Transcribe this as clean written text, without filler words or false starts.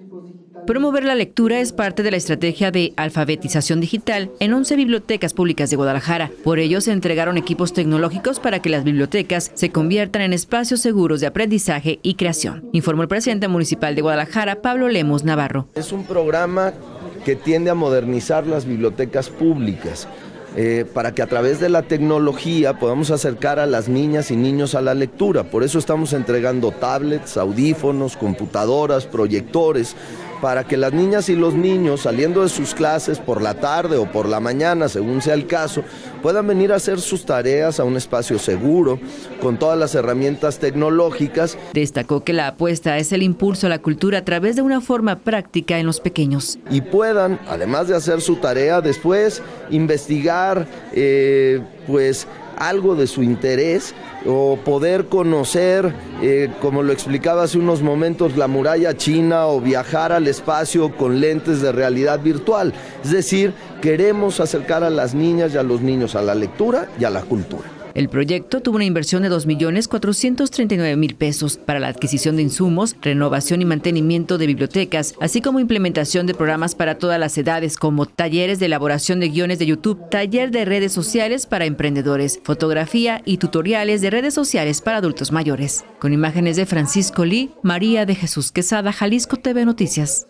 Promover la lectura es parte de la estrategia de alfabetización digital en 11 bibliotecas públicas de Guadalajara. Por ello, se entregaron equipos tecnológicos para que las bibliotecas se conviertan en espacios seguros de aprendizaje y creación, informó el presidente municipal de Guadalajara, Pablo Lemos Navarro. Es un programa que tiende a modernizar las bibliotecas públicas. Para que a través de la tecnología podamos acercar a las niñas y niños a la lectura. Por eso estamos entregando tablets, audífonos, computadoras, proyectores, para que las niñas y los niños, saliendo de sus clases por la tarde o por la mañana, según sea el caso, puedan venir a hacer sus tareas a un espacio seguro, con todas las herramientas tecnológicas. Destacó que la apuesta es el impulso a la cultura a través de una forma práctica en los pequeños. Y puedan, además de hacer su tarea, después investigar, pues, algo de su interés o poder conocer, como lo explicaba hace unos momentos, la muralla china o viajar al espacio con lentes de realidad virtual. Es decir, queremos acercar a las niñas y a los niños a la lectura y a la cultura. El proyecto tuvo una inversión de 2.439.000 pesos para la adquisición de insumos, renovación y mantenimiento de bibliotecas, así como implementación de programas para todas las edades, como talleres de elaboración de guiones de YouTube, taller de redes sociales para emprendedores, fotografía y tutoriales de redes sociales para adultos mayores. Con imágenes de Francisco Lee, María de Jesús Quesada, Jalisco TV Noticias.